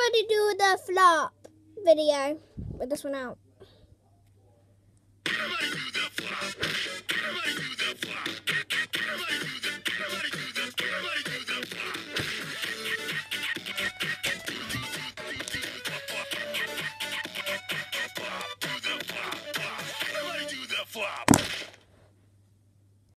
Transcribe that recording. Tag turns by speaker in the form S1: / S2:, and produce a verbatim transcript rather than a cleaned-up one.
S1: already do the flop video with this one out.